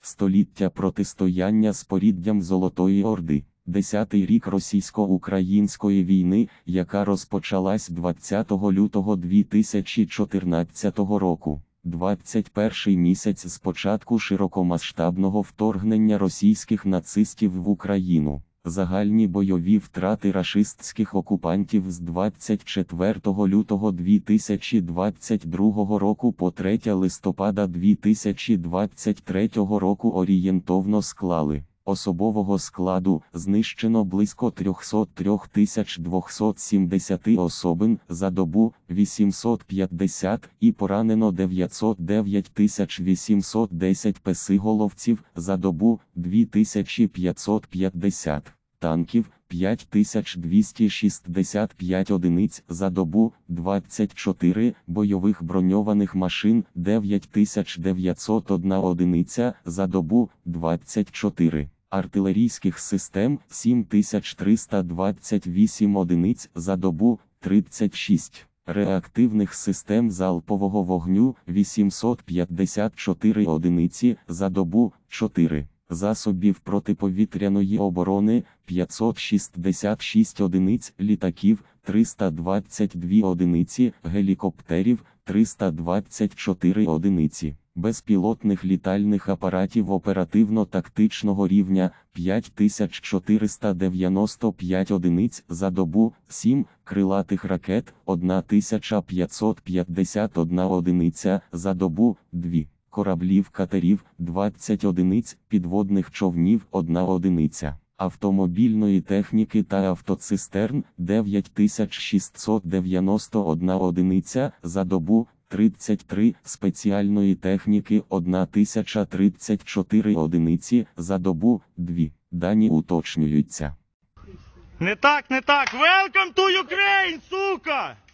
Століття протистояння з поріддям Золотої Орди. 10-й рік російсько-української війни, яка розпочалась 20 лютого 2014 року. 21-й місяць з початку широкомасштабного вторгнення російських нацистів в Україну. Загальні бойові втрати рашистських окупантів з 24 лютого 2022 року по 3 листопада 2023 року орієнтовно склали: особового складу знищено близько 303 270 особин за добу, 850, і поранено 909 810 песиголовців за добу, 2550, танків 5265 одиниць за добу, 24, бойових броньованих машин 9901 одиниця за добу, 24, артилерійських систем 7328 одиниць за добу, 36, реактивних систем залпового вогню 854 одиниці за добу, 4. Засобів протиповітряної оборони 566 одиниць, літаків 322 одиниці, гелікоптерів 324 одиниці, безпілотних літальних апаратів оперативно-тактичного рівня 5495 одиниць за добу, 7, крилатих ракет 1551 одиниця за добу, 2. Кораблів катерів 20 одиниць, підводних човнів 1 одиниця, автомобільної техніки та автоцистерн 9691 одиниця за добу, 33, спеціальної техніки 1034 одиниці за добу, 2. Дані уточнюються. Не так, не так. Welcome to Ukraine, сука!